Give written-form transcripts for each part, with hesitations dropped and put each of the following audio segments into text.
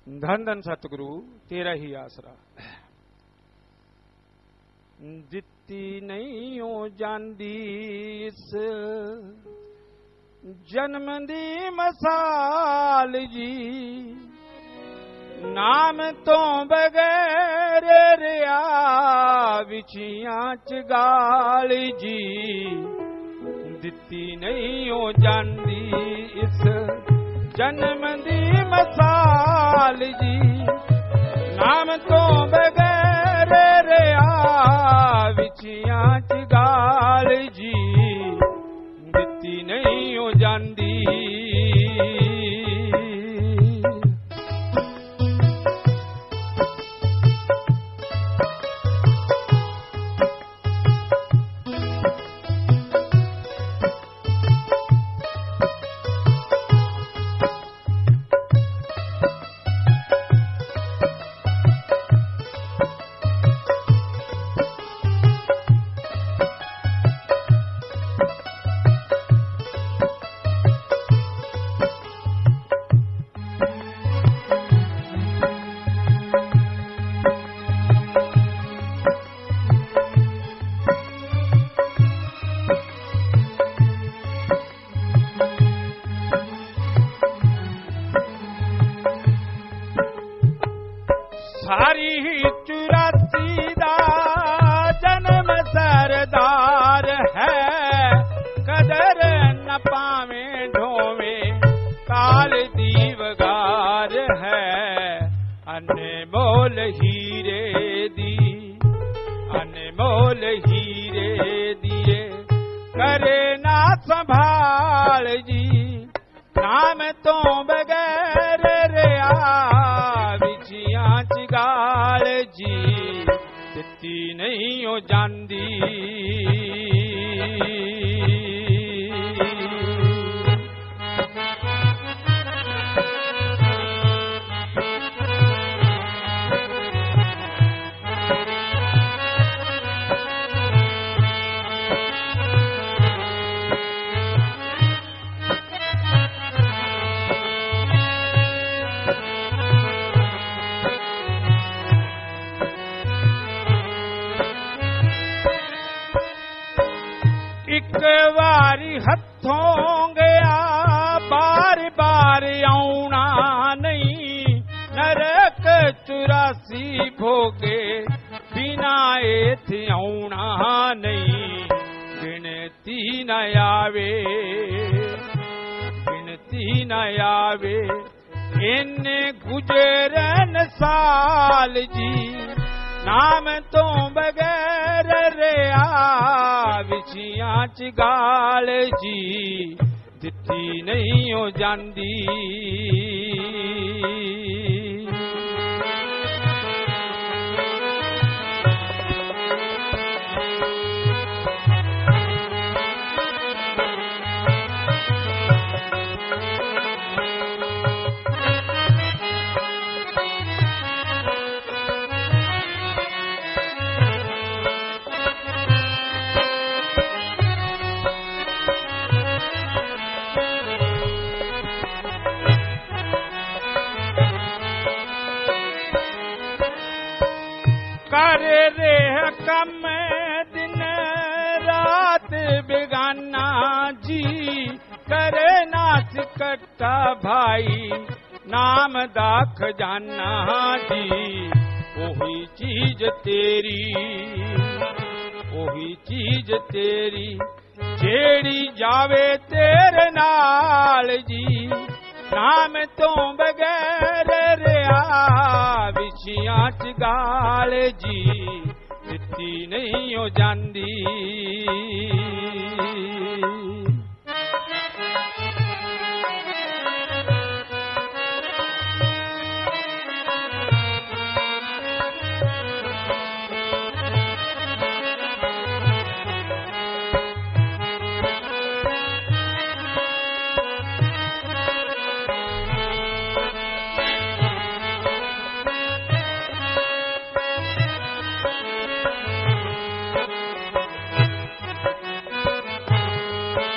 धन धन सतगुरु तेरा ही आसरा। दित्ती नहीं हो जांदी इस जन्म दी मसाल जी, नाम तो बगैर रिया विचियां च गाल जी। दित्ती नहीं हो जांदी इस जन्म दी मसाल जी, नाम तो बगैर रिया विचियां च गाल जी। दित्ती नहीं हो जांदी सारी 84 दा जन्म सरदार है, कदर न पावे ढोवे काल दीवगार है। अनमोल हीरे दी अनमोल हीरे दिए करे ना संभाल जी, नाम तो बगैर रिया विचियां च गाल जी। दित्ती नहीं हो जांदी एक बारी हथों गया बार बार आउना नहीं, नरक 84 भोगे बिना एथे आउना नहीं। गिनती न आवे गिनती न आवे इन्ने गुजरन साल जी, नाम तो बगैर रिया विचियां च गाल जी। दित्ती नहीं हो जांदी करे रे कम दिन रात बेगाना जी, करे नाच कट्टा भाई नाम दा खजाना जी। ओही चीज तेरी जेड़ी जावे तेरे नाल जी, नाम तो बगैर रिया विचियां च गाल जी। दित्ती नहीं हो जांदी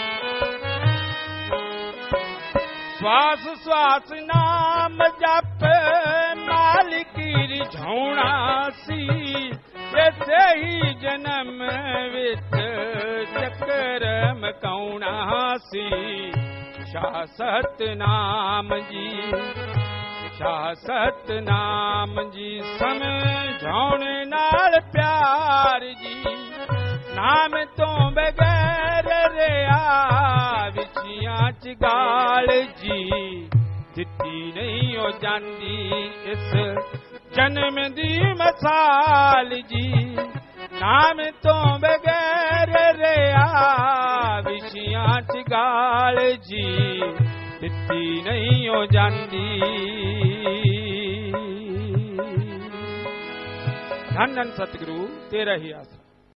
श्वास श्वास नाम जप मालिकी रिझाउणा सी ऐसे ही जन्म विच चक्कर मकाउणा सी शाह सतनाम जी शाह सतनाम जी समझाउण नाल प्यार जी नाम तो बगैर रिया विछियां च गाल जी दिती नहीं हो जांदी इस जन्म दी मसाल जी नाम तो बगैर रिया विछियां च गाल जी दिती नहीं हो जांदी। धन धन सतगुरु तेरा ही आसरा।